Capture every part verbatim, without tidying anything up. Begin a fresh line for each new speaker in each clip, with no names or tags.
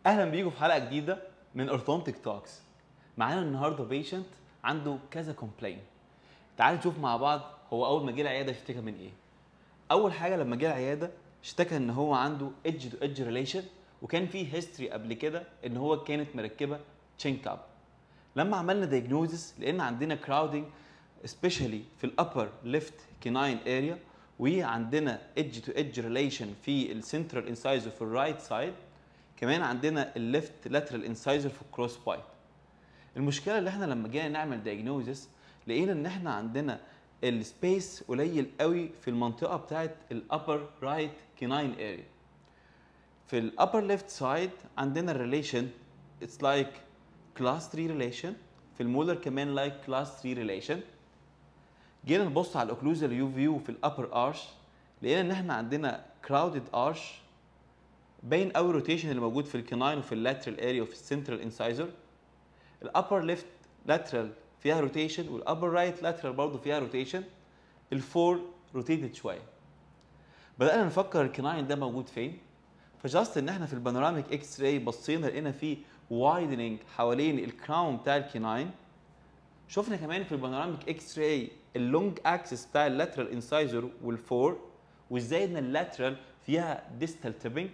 اهلا بيكم في حلقه جديده من اورثونتيك توكس. معانا النهارده بيشنت عنده كذا كومبلين. تعالوا نشوف مع بعض هو اول ما جه العياده اشتكى من ايه. اول حاجه لما جه العياده اشتكى ان هو عنده ايدج تو ايدج ريليشن، وكان فيه هيستوري قبل كده ان هو كانت مركبه تشين كاب. لما عملنا دايجنوزس لان عندنا كراودنج سبيشالي في الابر ليفت كيناين اريا، وعندنا ايدج تو ايدج ريليشن في السنترال انسايزر في الرايت سايد، كمان عندنا الليفت لاترال انسايزر في الكروس بايت. المشكله اللي احنا لما جينا نعمل دايجنوزس لقينا ان احنا عندنا السبيس قليل قوي في المنطقه بتاعه الابر رايت كيناين اريا. في الابر ليفت سايد عندنا الريليشن اتس لايك كلاس ثري ريليشن، في المولر كمان لايك كلاس ثري ريليشن. جينا نبص على الاوكلوزال يو فيو في الابر ارش لقينا ان احنا عندنا كراودد ارش، باين قوي الروتيشن اللي موجود في الكيناين وفي اللاترال اريا وفي السنترال انسايزر. الابر ليفت لاترال فيها روتيشن، والابر رايت لاترال برضه فيها روتيشن. الفور روتيتد شويه. بدانا نفكر الكيناين ده موجود فين، فجاست ان احنا في البانوراميك اكس راي بصينا لقينا فيه وايدنينج حوالين الكراون بتاع الكيناين. شفنا كمان في البانوراميك اكس راي اللونج اكسس بتاع اللاترال انسايزر والفور، وازاي ان اللاترال فيها ديستال تيبنج.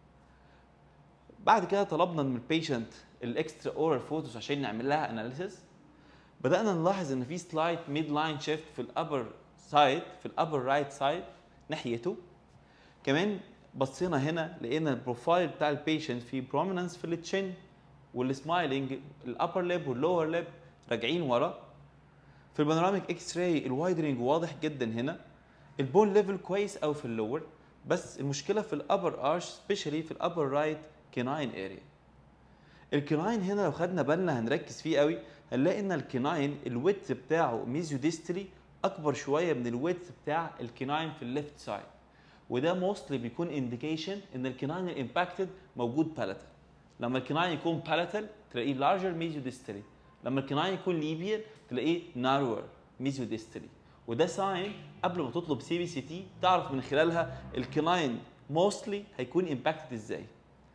بعد كده طلبنا من البيشنت الاكسترا اورال فوتوز عشان نعمل لها اناليسيس. بدانا نلاحظ ان في سلايد ميد لاين شيفت في الابر سايد، في الابر رايت سايد ناحيته. كمان بصينا هنا لقينا البروفايل بتاع البيشنت في بروميننس في التشين والسمايلنج، الابر ليب واللور ليب راجعين ورا. في البانوراميك اكس راي الوايدنج واضح جدا هنا. البون ليفل كويس قوي في اللور، بس المشكله في الابر ارش سبيشالي في الابر رايت كيناين اريا. الكيناين هنا لو خدنا بالنا هنركز فيه قوي، هنلاقي ان الكيناين الويدث بتاعه ميزيو ديستري اكبر شويه من الويدث بتاع الكيناين في الليفت سايد، وده موستلي بيكون انديكيشن ان الكيناين الامباكتد موجود بالاتال. لما الكيناين يكون بالاتال تلاقيه لارجر ميزيو ديستري، لما الكيناين يكون ليبيال تلاقيه نارور ميزيو ديستري. وده ساين قبل ما تطلب سي بي سي تي تعرف من خلالها الكيناين موستلي هيكون امباكتد ازاي.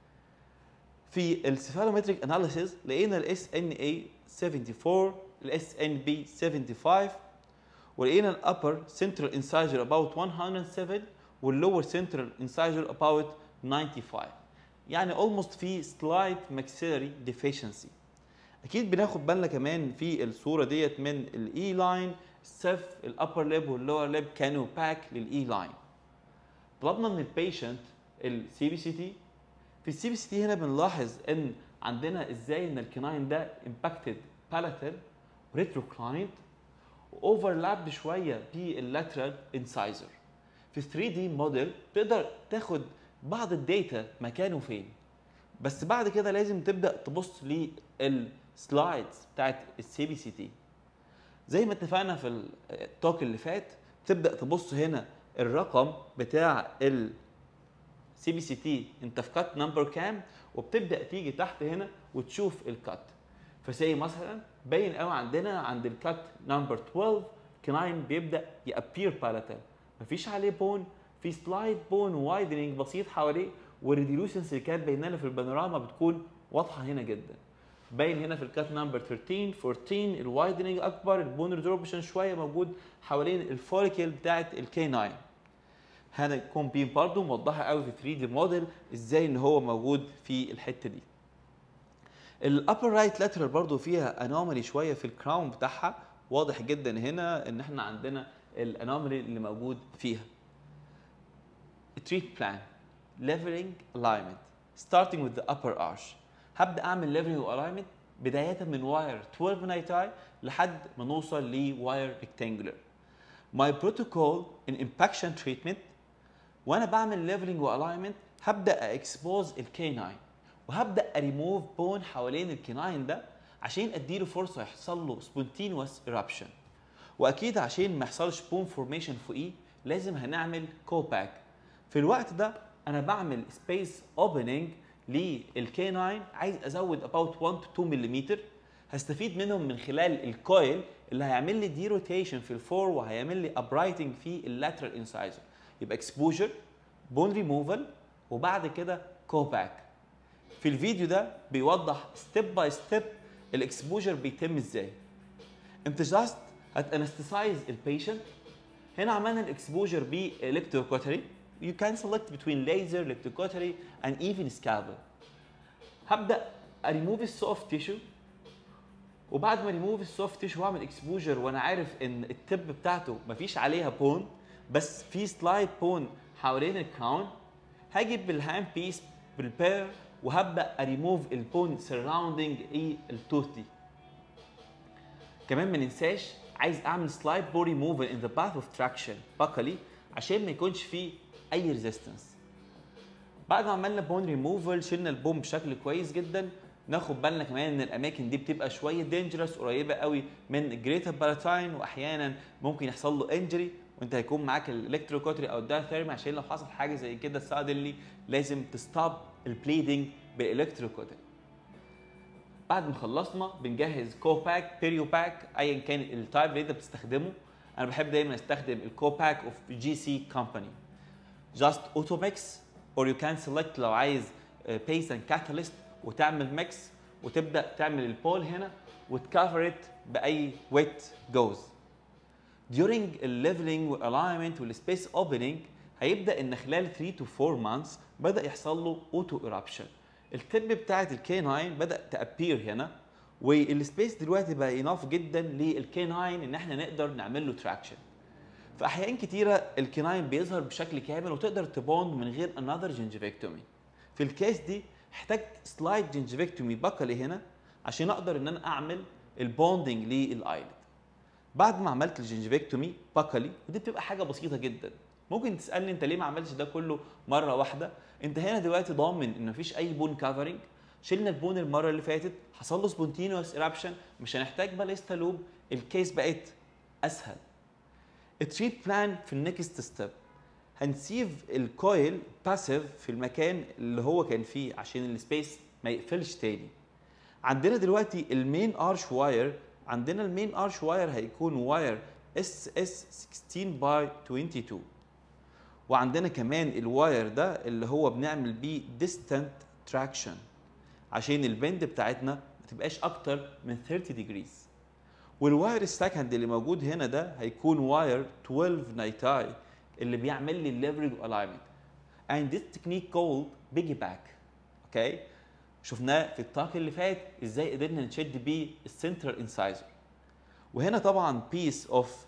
في السيفالومتريك اناليسيز لقينا الاس ان اي سبعة وسبعين، الاس ان بي خمسة وسبعين، ولقينا الابر سنترال انسايجر about مية وسبعة واللور سنترال انسايجر about خمسة وتسعين. يعني almost في slight maxillary deficiency. اكيد بناخد بالنا كمان في الصوره ديت من الاي لاين، السف الابر ليب واللور ليب كانوا باك للاي لاين. طلبنا من البيشنت السي بي سي تي. في السي بي سي تي هنا بنلاحظ ان عندنا ازاي ان الكيناين ده امباكتد بالاتال ريتروكلايند واوفرلاب شويه في اللاترال انسايزر. في ثري دي موديل تقدر تاخد بعض الداتا مكانه فين، بس بعد كده لازم تبدا تبص للسلايدز بتاعت السي بي سي تي. زي ما اتفقنا في التوك اللي فات، تبدا تبص هنا الرقم بتاع ال سي بي سي تي انت في كات نمبر كام، وبتبدا تيجي تحت هنا وتشوف الكات. فزي مثلا باين قوي عندنا عند الكات نمبر اتناشر كيناين بيبدا يابير بالاتال، مفيش عليه بون، في سلايد بون وايدنينج بسيط حواليه، والريديوسنس اللي كانت باينه لنا في البانوراما بتكون واضحه هنا جدا. باين هنا في الكات نمبر تلتاشر اربعتاشر الوايدنينج اكبر، البون ريزوربشن شويه موجود حوالين الفوليكل بتاعت الكي ناين. هنكون بين برضه موضحه قوي في ثري دي موديل ازاي ان هو موجود في الحته دي. الابر رايت لاترال برضه فيها انومالي شويه في الكراون بتاعها، واضح جدا هنا ان احنا عندنا الانومالي اللي موجود فيها. التريت بلان leveling alignment starting with the upper arch. هبدا اعمل leveling والاينمنت بدايه من واير اتناشر نايتاي لحد ما نوصل لواير ريكتانجولار. My protocol in impaction treatment وانا بعمل ليفلنج والاينمنت هبدا اكسبوز الكيناين، وهبدا اريموف بون حوالين الكيناين ده عشان اديله فرصه يحصل له سبونتينوس ايرابشن. واكيد عشان ما يحصلش بون فورميشن فوقيه لازم هنعمل كوباك. في الوقت ده انا بعمل سبيس اوبننج للكيناين، عايز ازود about واحد to اتنين ملم. هستفيد منهم من خلال الكويل اللي هيعمل لي دي روتيشن في الفور وهيعمل لي ابرايتنج في اللاترال انسايزر. يبقى اكسبوجر، بون ريموفال، وبعد كده كوباك. في في الفيديو ده بيوضح ستيب باي ستيب الاكسبوجر بيتم ازاي. انت جاست هتانستسايز البيشنت. هنا عملنا الاكسبوجر بالكتروكوتري. You can select between laser, electrocautery and even scalpel. هبدا اريموف السوفت تيشو، وبعد ما ريموف السوفت تيشو واعمل اكسبوجر وانا عارف ان التب بتاعته مفيش عليها بون بس في سلايد بون حوالين الكراون، هاجي بالهاند بيس بالبير وهبدا اريموف البون سراوندينج ايه التوث دي. كمان ما ننساش عايز اعمل سلايد بون ريموفل ان ذا باث اوف تراكشن بقلي عشان ما يكونش فيه اي ريزيستنس. بعد ما عملنا بون ريموفل شلنا البون بشكل كويس جدا، ناخد بالنا كمان ان الاماكن دي بتبقى شويه دينجرس قريبه قوي من الجريتر بالاتاين، واحيانا ممكن يحصل له انجري وانت هيكون معاك الالكتروكوتري او الدايثيرمي عشان لو حصل حاجه زي كده سادنلي لازم تستوب البليدنج بالالكتروكوتري. بعد ما خلصنا بنجهز كوباك بيريو باك ايا كان التايب اللي انت بتستخدمه. انا بحب دايما استخدم الكوباك اوف جي سي كومباني جاست اوتو ميكس، اور يو كان سيلكت لو عايز بيس اند كاتاليست وتعمل ميكس وتبدا تعمل البول هنا وتكفر ات باي ويت جوز. during الليفلنج والالاينمنت والسبيس اوبننج هيبدا ان خلال ثلاثة to أربعة months بدا يحصل له اوتو ايرابشن. التب بتاعت الكي تسعة بدا تابير هنا، والسبيس دلوقتي بقى اناف جدا للكي تسعة ان احنا نقدر نعمل له تراكشن. في احيان كتيره الكي تسعة بيظهر بشكل كامل وتقدر تبوند من غير انذر جنجفكتومي. في الكيس دي احتجت سلايد جنجفكتومي بقلي هنا عشان اقدر ان انا اعمل البوندنج للايلد. بعد ما عملت الجنجفكتومي بقلي، ودي بتبقى حاجه بسيطه جدا، ممكن تسالني انت ليه ما عملتش ده كله مره واحده؟ انت هنا دلوقتي ضامن ان مفيش اي بون كفرنج. شلنا البون المره اللي فاتت حصل له سبونتينوس ايرابشن، مش هنحتاج باليستا لوب، الكيس بقت اسهل. التريت بلان في النكست ستيب هنسيف الكويل باسيف في المكان اللي هو كان فيه عشان السبيس ما يقفلش تاني. عندنا دلوقتي المين ارش واير، عندنا المين ارش واير هيكون واير اس اس ستة عشر باي اتنين وعشرين، وعندنا كمان الواير ده اللي هو بنعمل بيه ديستانت تراكشن عشان البند بتاعتنا ما تبقاش اكتر من ثلاثين ديجريز. والواير السكند اللي موجود هنا ده هيكون واير اتناشر نايتاي اللي بيعمل لي الليفرج والاينمنت. and this technique called piggy back. اوكي، شفناه في التاك اللي فات ازاي قدرنا نشد بيه السنترال انسايزر. وهنا طبعا بيس اوف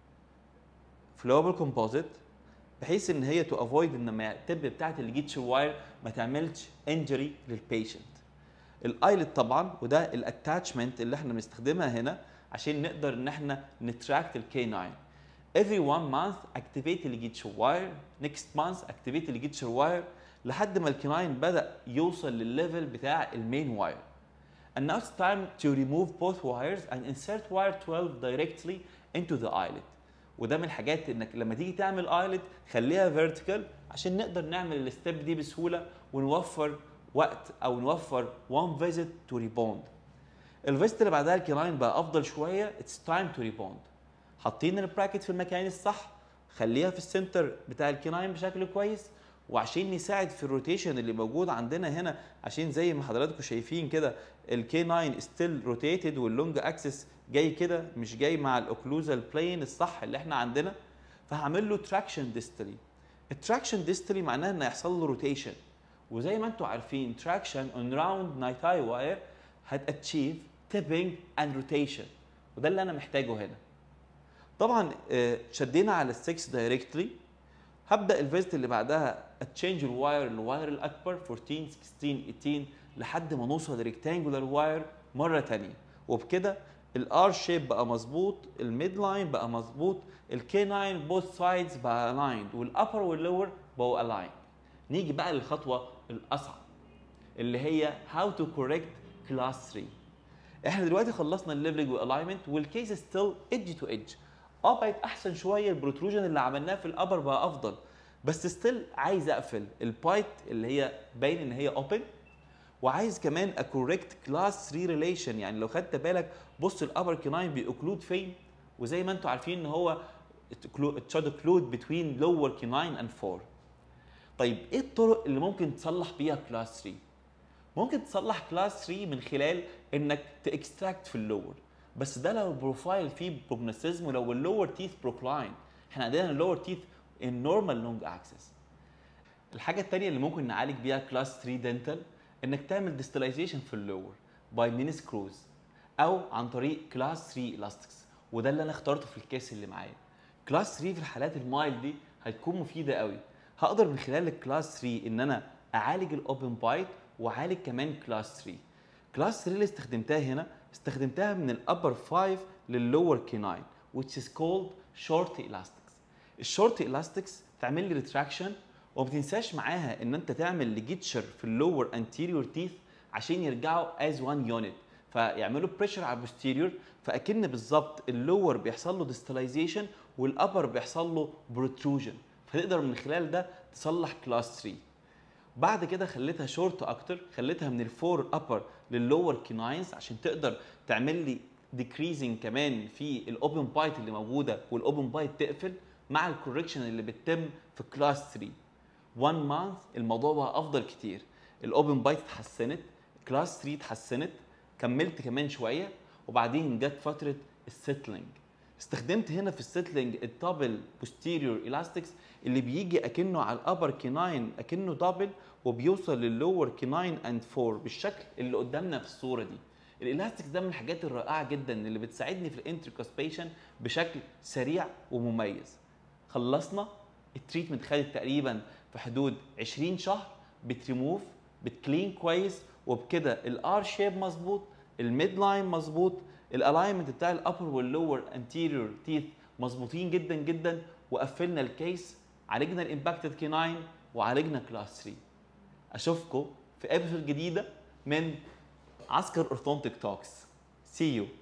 فلوبل كومبوزيت بحيث ان هي تو افويد ان لما التب بتاعت الجيتش واير ما تعملش انجري للبيشنت. الايلت طبعا وده الاتاتشمنت اللي احنا بنستخدمها هنا عشان نقدر ان احنا نتراكت الكي تسعة. every one month activate الجيتش واير، next month activate الجيتش واير لحد ما الكي تسعة بدا يوصل للليفل بتاع المين واير. and now it's time to remove both wires and insert wire twelve directly into the eyelet. وده من الحاجات انك لما تيجي تعمل ايلت خليها فيرتيكال عشان نقدر نعمل الستيب دي بسهوله ونوفر وقت او نوفر one visit to rebound. الفيست اللي بعدها الكي تسعة بقى افضل شويه، it's time to rebound. حاطين البراكت في المكان الصح، خليها في السنتر بتاع الكي تسعة بشكل كويس، وعشان نساعد في الروتيشن اللي موجود عندنا هنا عشان زي ما حضراتكم شايفين كده الكي تسعة ستيل روتيتد واللونج اكسس جاي كده مش جاي مع الاوكلوزال بلين الصح اللي احنا عندنا، فهعمل له تراكشن ديستالي. التراكشن ديستالي معناها ان هيحصل له روتيشن، وزي ما انتم عارفين تراكشن اون راوند نايتاي واير هتاتشيف تيبنج اند روتيشن، وده اللي انا محتاجه هنا. طبعا شدينا على السكس دايركتلي، هبدا الفيزت اللي بعدها اتشينج الواير الواير الاكبر أربعتاشر ستاشر تمنتاشر لحد ما نوصل لريكتانجولار واير مره ثانيه، وبكده الار شيب بقى مظبوط، الميد لاين بقى مظبوط، الكي تسعة بوث سايدز بقى الايند، والابر واللور بقوا الايند. نيجي بقى للخطوه الاصعب اللي هي هاو تو كوريكت كلاس ثلاثة. احنا دلوقتي خلصنا الليفلنج والالاينمنت والكيس ستيل ايدج تو ايدج، اه بقت احسن شويه، البروتروجن اللي عملناه في الابر بقى افضل، بس ستيل عايز اقفل البايت اللي هي باين ان هي اوبن، وعايز كمان اكوريكت كلاس ثلاثة ريليشن. يعني لو خدت بالك بص الابر كيناين بيوكلود فين، وزي ما انتم عارفين ان هو تشاد اوكلود بتوين لور كيناين اند أربعة. طيب ايه الطرق اللي ممكن تصلح بيها كلاس ثلاثة؟ ممكن تصلح كلاس ثري من خلال انك تاكستراكت في اللور، بس ده لو البروفايل فيه بروجنوستيزم ولو اللور تيث بروكلاين. احنا عندنا اللور تيث ان نورمال لونج اكسس. الحاجه الثانيه اللي ممكن نعالج بيها كلاس ثري دنتال انك تعمل ديستلايزيشن في اللور باي ميني سكروز او عن طريق كلاس ثري الاستكس، وده اللي انا اخترته في الكيس اللي معايا. كلاس ثري في الحالات المايل دي هتكون مفيده قوي. هقدر من خلال الكلاس ثري ان انا اعالج الاوبن بايت واعالج كمان كلاس ثري. كلاس ثري اللي استخدمتها هنا استخدمتها من الابر خمسة لللور كيناين which is called short elastics. الشورت elastics تعمل لي ريتراكشن، وما تنساش معاها ان انت تعمل ليجيتشر في اللور انتيريور تيث عشان يرجعوا از وان يونت، فيعملوا بريشر على البوستيريور، فاكن بالظبط اللور بيحصل له ديستلايزيشن والابر بيحصل له بروتروجن، فتقدر من خلال ده تصلح كلاس ثري. بعد كده خليتها شورت اكتر، خليتها من الفور ابر لللور كيناينز عشان تقدر تعمل لي ديكريزنج كمان في الاوبن بايت اللي موجوده والاوبن بايت تقفل مع الكوركشن اللي بتتم في كلاس ثري. وان مانث الموضوع بقى افضل كتير، الاوبن بايت اتحسنت، كلاس ثري اتحسنت، كملت كمان شويه، وبعدين جت فتره السيتلينج. استخدمت هنا في السيتلينج الدبل بوستيريور الاستكس اللي بيجي اكنه على الابر كيناين اكنه دبل وبيوصل لللور كيناين اند فور بالشكل اللي قدامنا في الصوره دي. الالاستكس ده من الحاجات الرائعه جدا اللي بتساعدني في الانتركوسبيشن بشكل سريع ومميز. خلصنا التريتمنت، خدت تقريبا في حدود عشرين شهر، بتريموف بتكلين كويس، وبكده الار شيب مظبوط، الميد لاين مظبوط، الالاينمنت بتاع الابر واللور انتيريور تيث مظبوطين جدا جدا، وقفلنا الكيس، عالجنا الامباكتد كيناين وعالجنا كلاس ثري. اشوفكم في ابيسود جديده من عسكر اورثونتيك توكس. سي يو.